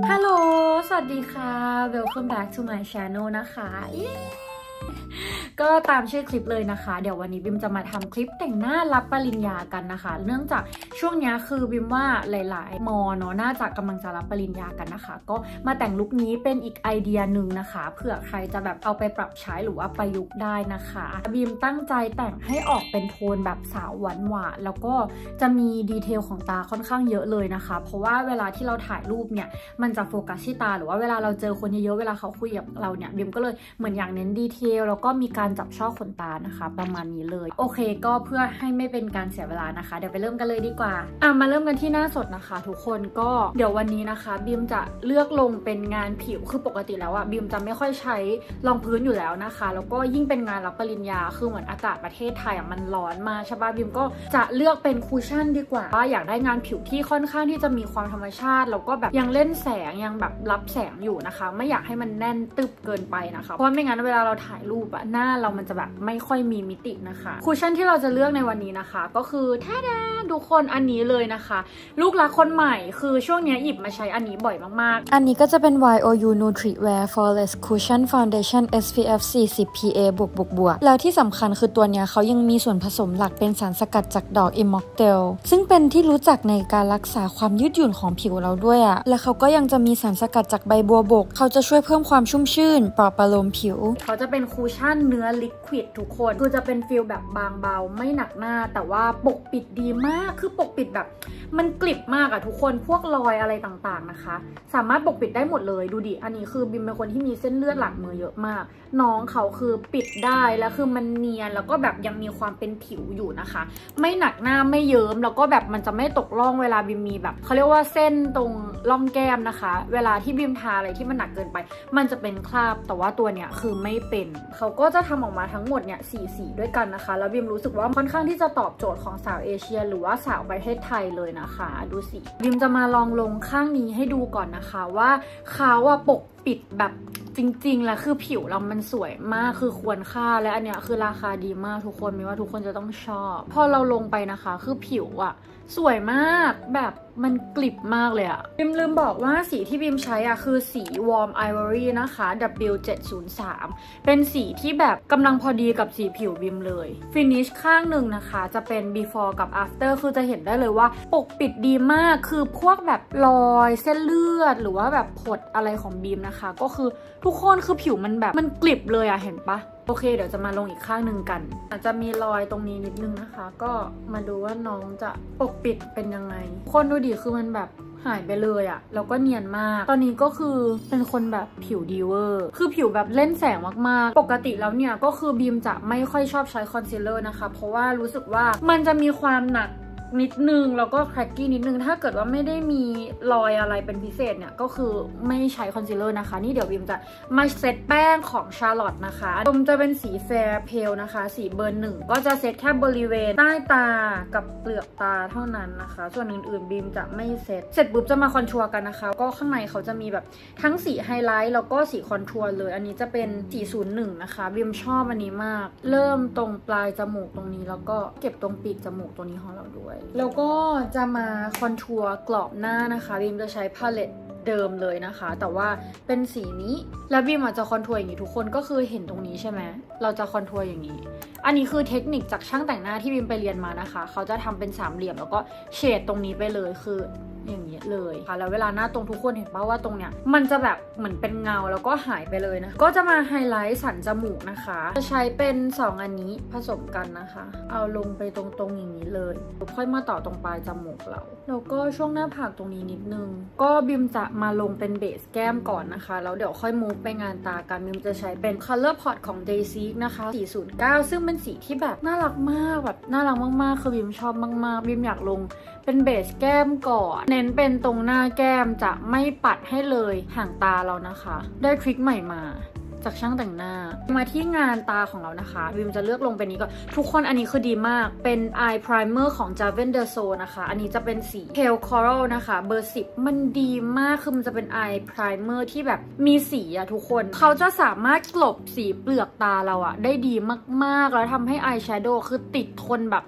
ฮัลโหลสวัสดีค่ะ Welcome back to my channel นะคะก็ตามชื่อคลิปเลยนะคะเดี๋ยววันนี้บิมจะมาทำคลิปแต่งหน้ารับปริญญากันนะคะเนื่องจากช่วงนี้คือบิมว่าหลายๆมอเนาะน่าจะกำลังจะรับปริญญากันนะคะก็มาแต่งลุคนี้เป็นอีกไอเดียหนึ่งนะคะเผื่อใครจะแบบเอาไปปรับใช้หรือว่าประยุกต์ได้นะคะบิมตั้งใจแต่งให้ออกเป็นโทนแบบสาวหวานแล้วก็จะมีดีเทลของตาค่อนข้างเยอะเลยนะคะเพราะว่าเวลาที่เราถ่ายรูปเนี่ยมันจะโฟกัสที่ตาหรือว่าเวลาเราเจอคนเยอะๆเวลาเขาคุยกับเราเนี่ยบิมก็เลยเหมือนอย่างเน้นดีเทลแล้วก็มีการจับช่อขนตานะคะประมาณนี้เลยโอเคก็เพื่อให้ไม่เป็นการเสียเวลานะคะเดี๋ยวไปเริ่มกันเลยดีกว่ามาเริ่มกันที่หน้าสดนะคะทุกคนก็เดี๋ยววันนี้นะคะบิมจะเลือกลงเป็นงานผิวคือปกติแล้วบิมจะไม่ค่อยใช้รองพื้นอยู่แล้วนะคะแล้วก็ยิ่งเป็นงานรับปริญญาคือเหมือนอากาศประเทศไทยมันร้อนมาใช่ป่ะบิมก็จะเลือกเป็นคูชั่นดีกว่าว่าอยากได้งานผิวที่ค่อนข้างที่จะมีความธรรมชาติแล้วก็แบบยังเล่นแสงยังแบบรับแสงอยู่นะคะไม่อยากให้มันแน่นตึบเกินไปนะคะเพราะไม่งั้นเวลาเราถ่ายรูปหน้าเรามันจะแบบไม่ค่อยมีมิตินะคะคูชั่นที่เราจะเลือกในวันนี้นะคะก็คือท่าดาทุกคนอันนี้เลยนะคะลูกรักคนใหม่คือช่วงนี้หยิบมาใช้อันนี้บ่อยมากๆอันนี้ก็จะเป็น YOU Nutri-Wear Flawless Cushion Foundation SPF 40 PA บวกแล้วที่สำคัญคือตัวเนี้ยเขายังมีส่วนผสมหลักเป็นสารสกัดจากดอกอิมมอคเทลซึ่งเป็นที่รู้จักในการรักษาความยืดหยุ่นของผิวเราด้วยและเขาก็ยังจะมีสารสกัดจากใบบัวบกเขาจะช่วยเพิ่มความชุ่มชื่นปลอบประโลมผิวเขาจะเป็นคูชั่นเนื้อลิควิดทุกคนคือจะเป็นฟีลแบบบางเบาไม่หนักหน้าแต่ว่าปกปิดดีมากคือปกปิดแบบมันกลิบมากทุกคนพวกรอยอะไรต่างๆนะคะสามารถปกปิดได้หมดเลยดูดิอันนี้คือบิมเป็นคนที่มีเส้นเลือดหลังมือเยอะมากน้องเขาคือปิดได้แล้วคือมันเนียนแล้วก็แบบยังมีความเป็นผิวอยู่นะคะไม่หนักหน้าไม่เยิ้มแล้วก็แบบมันจะไม่ตกร่องเวลาบิมมีแบบเขาเรียกว่าเส้นตรงร่องแก้มนะคะเวลาที่บิมทาอะไรที่มันหนักเกินไปมันจะเป็นคราบแต่ว่าตัวเนี้ยคือไม่เป็นเขาก็จะทำออกมาทั้งหมดเนี่ย4 สีด้วยกันนะคะแล้วบิมรู้สึกว่าค่อนข้างที่จะตอบโจทย์ของสาวเอเชียหรือว่าสาวประเทศไทยเลยนะคะดูสิบิมจะมาลองลงข้างนี้ให้ดูก่อนนะคะว่าเขาปกปิดแบบจริงๆแล้วคือผิวเรามันสวยมากคือควรค่าและอันเนี้ยคือราคาดีมากทุกคนไม่ว่าทุกคนจะต้องชอบพอเราลงไปนะคะคือผิวสวยมากแบบมันกลิบมากเลยบิมลืมบอกว่าสีที่บิมใช้คือสี Warm Ivory นะคะ W703 เป็นสีที่แบบกำลังพอดีกับสีผิวบิมเลยฟินิชข้างหนึ่งนะคะจะเป็น before กับ after คือจะเห็นได้เลยว่าปกปิดดีมากคือพวกแบบรอยเส้นเลือดหรือว่าแบบผดอะไรของบิมนะคะก็คือทุกคนคือผิวมันแบบมันกลิบเลยเห็นปะโอเคเดี๋ยวจะมาลงอีกข้างหนึ่งกันอาจจะมีรอยตรงนี้นิดนึงนะคะก็มาดูว่าน้องจะปกปิดเป็นยังไงคนดูดิคือมันแบบหายไปเลยแล้วก็เนียนมากตอนนี้ก็คือเป็นคนแบบผิวดีเวอร์คือผิวแบบเล่นแสงมากๆปกติแล้วเนี่ยก็คือบีมจะไม่ค่อยชอบใช้คอนซีลเลอร์นะคะเพราะว่ารู้สึกว่ามันจะมีความหนักนิดนึงแล้วก็แครกกี้นิดนึงถ้าเกิดว่าไม่ได้มีรอยอะไรเป็นพิเศษเนี่ยก็คือไม่ใช้คอนซีลเลอร์นะคะนี่เดี๋ยวบิมจะมาเซตแป้งของ Charlotte นะคะผมจะเป็นสีแฟร์เพลนะคะสีเบอร์ 1ก็จะเซตแค่บริเวณใต้ตากับเปลือกตาเท่านั้นนะคะส่วนอื่นๆบิมจะไม่เซตเสร็จปุ๊บจะมาคอนทัวร์กันนะคะก็ข้างในเขาจะมีแบบทั้งสีไฮไลท์แล้วก็สีคอนทัวร์เลยอันนี้จะเป็นสี01นะคะบิมชอบอันนี้มากเริ่มตรงปลายจมูกตรงนี้แล้วก็เก็บตรงปีกจมูกตัวนี้ของเราด้วยแล้วก็จะมาคอนทัวร์กรอบหน้านะคะบิมจะใช้พาเลตเดิมเลยนะคะแต่ว่าเป็นสีนี้แล้วบิมจะคอนทัวร์อย่างนี้ทุกคนก็คือเห็นตรงนี้ใช่ไหมเราจะคอนทัวร์อย่างนี้อันนี้คือเทคนิคจากช่างแต่งหน้าที่บิมไปเรียนมานะคะเขาจะทำเป็นสามเหลี่ยมแล้วก็เฉดตรงนี้ไปเลยคืออย่างนี้เลยค่ะแล้วเวลาหน้าตรงทุกคนเห็นป่าวว่าตรงเนี้ยมันจะแบบเหมือนเป็นเงาแล้วก็หายไปเลยนะก็จะมาไฮไลท์สันจมูกนะคะจะใช้เป็น2อันนี้ผสมกันนะคะเอาลงไปตรงๆอย่างนี้เลยค่อยมาต่อตรงปลายจมูกเราแล้วก็ช่วงหน้าผากตรงนี้นิดนึงก็บิมจะมาลงเป็นเบสแก้มก่อนนะคะแล้วเดี๋ยวค่อยมูฟไปงานตากันบิมจะใช้เป็น Color Pot ของ Daisy นะคะ409ซึ่งเป็นสีที่แบบน่ารักมากแบบน่ารักมากๆคือบิมชอบมากๆบิมอยากลงเป็นเบสแก้มก่อนเน้นเป็นตรงหน้าแก้มจะไม่ปัดให้เลยห่างตาเรานะคะได้ทริคใหม่มาจากช่างแต่งหน้ามาที่งานตาของเรานะคะบิมจะเลือกลงเป็นนี้ก่อนทุกคนอันนี้คือดีมากเป็น Eye Primer ของ Javen de So นะคะอันนี้จะเป็นสี Pale Coral นะคะเบอร์ 10มันดีมากคือมันจะเป็น Eye Primer ที่แบบมีสีทุกคนเขาจะสามารถกลบสีเปลือกตาเราได้ดีมากๆแล้วทำให้ Eye Shadow คือติดทนแบบ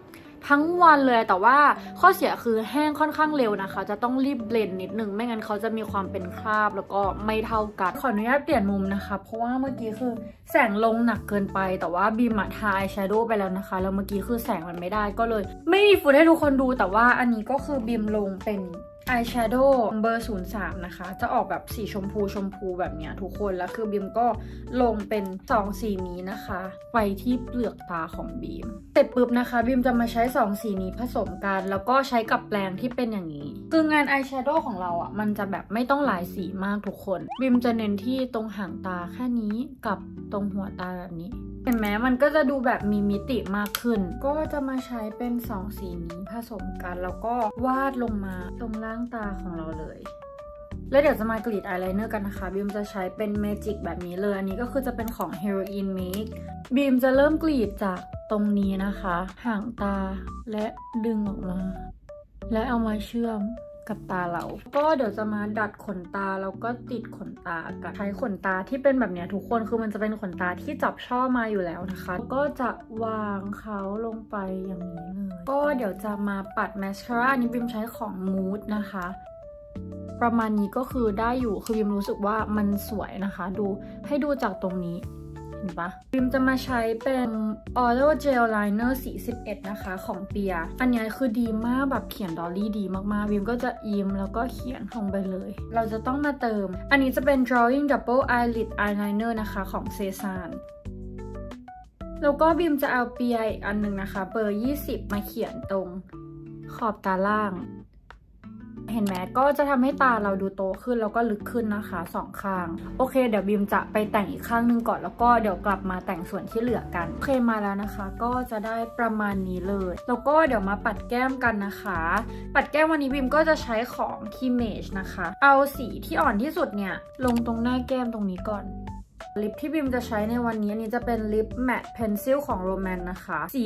ทั้งวันเลยแต่ว่าข้อเสียคือแห้งค่อนข้างเร็วนะคะจะต้องรีบเบลนด์นิดนึงไม่งั้นเขาจะมีความเป็นคราบแล้วก็ไม่เท่ากันขออนุญาตเปลี่ยนมุมนะคะเพราะว่าเมื่อกี้คือแสงลงหนักเกินไปแต่ว่าบีมทาอายแชโดว์ไปแล้วนะคะแล้วเมื่อกี้คือแสงมันไม่ได้ก็เลยไม่มีฟุตให้ทุกคนดูแต่ว่าอันนี้ก็คือบีมลงเป็นอายแชโดว์เบอร์ 03 นะคะจะออกแบบสีชมพูแบบเนี้ยทุกคนแล้วคือบีมก็ลงเป็น2สีนี้นะคะไปที่เปลือกตาของบีมเสร็จปุ๊บนะคะบีมจะมาใช้2สีนี้ผสมกันแล้วก็ใช้กับแปรงที่เป็นอย่างนี้คืองานอายแชโดว์ของเราอ่ะมันจะแบบไม่ต้องหลายสีมากทุกคนบีมจะเน้นที่ตรงหางตาแค่นี้กับตรงหัวตาแบบนี้เห็นไหมมันก็จะดูแบบมีมิติมากขึ้นก็จะมาใช้เป็น2สีนี้ผสมกันแล้วก็วาดลงมาตรงล่างตาของเราเลยแล้วเดี๋ยวจะมากรีดอายไลเนอร์กันนะคะบีมจะใช้เป็นเมจิกแบบนี้เลยอันนี้ก็คือจะเป็นของ Heroine Make บีมจะเริ่มกรีดจากตรงนี้นะคะหางตาและดึงออกมาและเอามาเชื่อมกับตาเราก็เดี๋ยวจะมาดัดขนตาแล้วก็ติดขนตากันใช้ขนตาที่เป็นแบบเนี้ยทุกคนคือมันจะเป็นขนตาที่จับช่อมาอยู่แล้วนะคะก็จะวางเขาลงไปอย่างนี้เลยก็เดี๋ยวจะมาปัดแมสคาร่าอันนี้บิมใช้ของ Mood นะคะประมาณนี้ก็คือได้อยู่คือบิมรู้สึกว่ามันสวยนะคะดูให้ดูจากตรงนี้เห็นปะบิมจะมาใช้เป็น Auto Gel Liner สี 11 นะคะของเปียอันนี้คือดีมากแบบเขียนดอลลี่ดีมากๆบิมก็จะยิ้มแล้วก็เขียนลงไปเลยเราจะต้องมาเติมอันนี้จะเป็น Drawing Double Eyelid Eyeliner นะคะของ Cezanne แล้วก็บิมจะเอาเปียอีกอันนึงนะคะเบอร์ 20 มาเขียนตรงขอบตาล่างเห็นไหมก็จะทำให้ตาเราดูโตขึ้นแล้วก็ลึกขึ้นนะคะ2ข้างโอเคเดี๋ยวบิมจะไปแต่งอีกข้างนึงก่อนแล้วก็เดี๋ยวกลับมาแต่งส่วนที่เหลือกันโอเคมาแล้วนะคะก็จะได้ประมาณนี้เลยแล้วก็เดี๋ยวมาปัดแก้มกันนะคะปัดแก้มวันนี้บิมก็จะใช้ของ Kimage นะคะเอาสีที่อ่อนที่สุดเนี่ยลงตรงหน้าแก้มตรงนี้ก่อนลิปที่บิมจะใช้ในวันนี้อันนี้จะเป็นลิปแมตต์เพนซิลของ Roman นะคะสี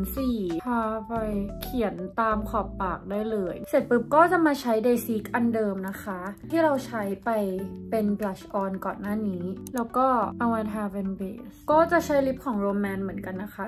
04ทาไปเขียนตามขอบปากได้เลยเสร็จปุ๊บก็จะมาใช้ Dayseek อันเดิมนะคะที่เราใช้ไปเป็น blush on ก่อนหน้านี้แล้วก็เอามาทาเป็นเบสก็จะใช้ลิปของ Roman เหมือนกันนะคะ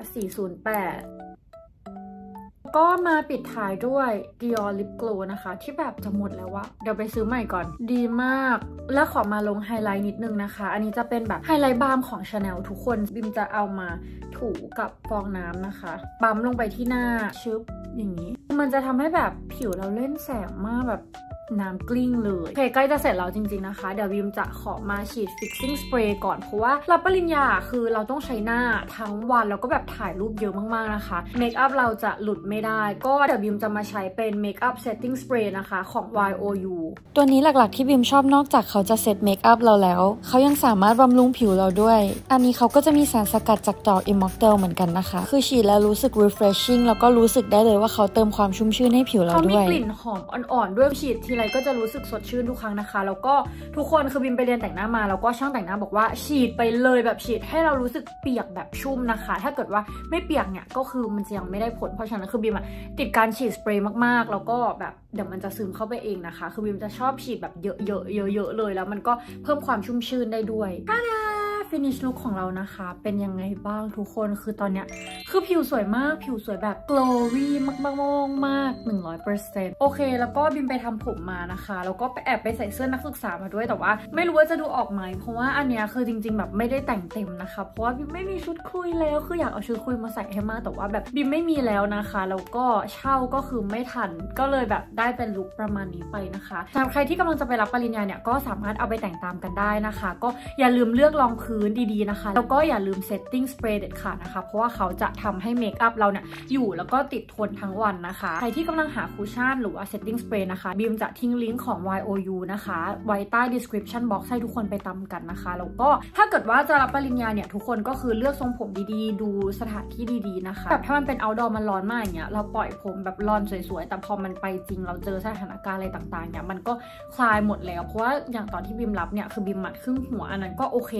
408ก็มาปิดท้ายด้วย Dior Lip Glow นะคะที่แบบจะหมดแล้วอะเดี๋ยวไปซื้อใหม่ก่อนดีมากแล้วขอมาลงไฮไลท์นิดนึงนะคะอันนี้จะเป็นแบบไฮไลท์บาล์มของ Chanel ทุกคนบิมจะเอามาถูกับฟองน้ำนะคะปั๊มลงไปที่หน้าชึบอย่างนี้มันจะทำให้แบบผิวเราเล่นแสงมากแบบน้ำกลิ้งเลยโอเคใกล้จะเสร็จแล้วจริงๆนะคะเดี๋ยวบิมจะขอมาฉีด fixing spray ก่อนเพราะว่ารับปริญญาคือเราต้องใช้หน้าทั้งวันแล้วก็แบบถ่ายรูปเยอะมากๆนะคะเมคอัพเราจะหลุดไม่ได้ก็เดี๋ยวบิมจะมาใช้เป็น Makeup Setting Spray นะคะของ YOU ตัวนี้หลักๆที่บิมชอบนอกจากเขาจะเซตเมคอัพเราแล้วเขายังสามารถบำรุงผิวเราด้วยอันนี้เขาก็จะมีสารสกัดจากดอก Immortelle เหมือนกันนะคะคือฉีดแล้วรู้สึก refreshing แล้วก็รู้สึกได้เลยว่าเขาเติมความชุ่มชื่นให้ผิวเราด้วยเขามีกลิ่นหอมอ่อนๆด้วยฉีดทีไรก็จะรู้สึกสดชื่นทุกครั้งนะคะแล้วก็ทุกคนคือบิมไปเรียนแต่งหน้ามาแล้วก็ช่างแต่งหน้าบอกว่าฉีดไปเลยแบบฉีดให้เรารู้สึกเปียกแบบชุ่มนะคะถ้าเกิดว่าไม่เปียกเนี่ยก็คือมันจะยังไม่ได้ผลเพราะฉะนั้นคือบิมติดการฉีดสเปรย์มากๆแล้วก็แบบเดี๋ยวมันจะซึมเข้าไปเองนะคะคือบิมจะชอบฉีดแบบเยอะๆเลยแล้วมันก็เพิ่มความชุ่มชื่นได้ด้วยfinish look ของเรานะคะเป็นยังไงบ้างทุกคนคือตอนเนี้ยคือผิวสวยมากผิวสวยแบบ glowy มาก 100% โอเคแล้วก็บิมไปทำผมมานะคะแล้วก็แอบไปใส่เสื้อนักศึกษามาด้วยแต่ว่าไม่รู้ว่าจะดูออกไหมเพราะว่าอันเนี้ยคือจริงๆแบบไม่ได้แต่งเต็มนะคะเพราะว่าบิมไม่มีชุดคุยแล้วคืออยากเอาชุดคุยมาใส่ให้มากแต่ว่าแบบบิมไม่มีแล้วนะคะแล้วก็เช่าก็คือไม่ทันก็เลยแบบได้เป็นลุคประมาณนี้ไปนะคะสำหรับใครที่กำลังจะไปรับปริญญาเนี่ยก็สามารถเอาไปแต่งตามกันได้นะคะก็อย่าลืมเลือกรองพื้นดีๆนะคะแล้วก็อย่าลืม setting spray เด็ดขาดนะคะเพราะว่าเขาจะทำให้เมคอัพเราเนี่ยอยู่แล้วก็ติดทนทั้งวันนะคะใครที่กำลังหาคุชชั่นหรือว่า setting spray นะคะบิมจะทิ้งลิงก์ของ YOU นะคะไว้ใต้ description box ให้ทุกคนไปตามกันนะคะแล้วก็ถ้าเกิดว่าจะรับปริญญาเนี่ยทุกคนก็คือเลือกทรงผมดีๆดูสถานที่ดีๆนะคะแบบถ้ามันเป็น outdoor มันร้อนมากอย่างเงี้ยเราปล่อยผมแบบร้อนสวยๆแต่พอมันไปจริงเราเจอสถานการณ์อะไรต่างๆเนี่ยมันก็คลายหมดแล้วเพราะว่าอย่างตอนที่บิมรับเนี่ยคือบิมมัดครึ่งหัวอันนั้นก็โอเคแต่ว่าบิม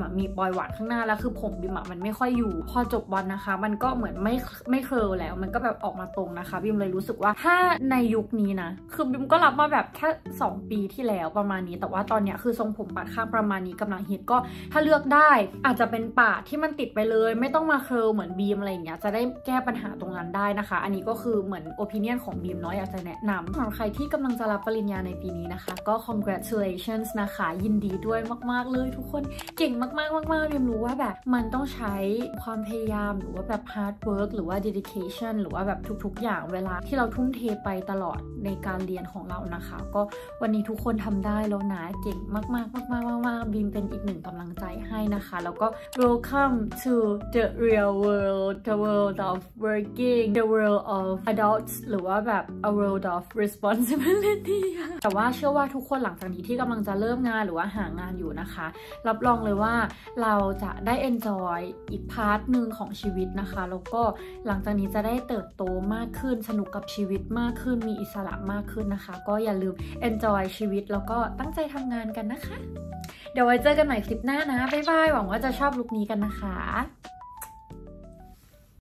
มีปลอยหวานข้างหน้าแล้วคือผมบิมมันไม่ค่อยอยู่พอจบวันนะคะมันก็เหมือนไม่เคอแล้วมันก็แบบออกมาตรงนะคะบิมเลยรู้สึกว่าถ้าในยุคนี้นะคือบิมก็รับมาแบบแค่2 ปีที่แล้วประมาณนี้แต่ว่าตอนเนี้ยคือทรงผมปาดข้างประมาณนี้กำลังฮิตก็ถ้าเลือกได้อาจจะเป็นปาดที่มันติดไปเลยไม่ต้องมาเคอเหมือนบีมอะไรอย่างเงี้ยจะได้แก้ปัญหาตรงนั้นได้นะคะอันนี้ก็คือเหมือนโอปิเนียนของบีมเนาะอยากจะแนะนำสำหรับใครที่กำลังจะรับปริญญาในปีนี้นะคะก็ congratulations นะคะยินดีด้วยมากๆเลยทุกคนเก่งมากๆบีมรู้ว่าแบบมันต้องใช้ความพยายามหรือว่าแบบ hard work หรือว่า dedication หรือว่าแบบทุกๆอย่างเวลาที่เราทุ่มเทไปตลอดในการเรียนของเรานะคะก็วันนี้ทุกคนทำได้แล้วนะเก่งมากบีมเป็นอีกหนึ่งกำลังใจให้นะคะแล้วก็ welcome to the real world the world of working the world of adults หรือว่าแบบ a world of responsibility แต่ว่าเชื่อว่าทุกคนหลังจากนี้ที่กำลังจะเริ่มงานหรือว่าหางานอยู่นะคะรับรองเลยว่าเราจะได้ enjoy อีกพาร์ทหนึ่งของชีวิตนะคะแล้วก็หลังจากนี้จะได้เติบโตมากขึ้นสนุกกับชีวิตมากขึ้นมีอิสระมากขึ้นนะคะก็อย่าลืม enjoy ชีวิตแล้วก็ตั้งใจทำงานกันนะคะเดี๋ยวไว้เจอกันใหม่คลิปหน้านะบ๊ายบายหวังว่าจะชอบลุคนี้กันนะคะ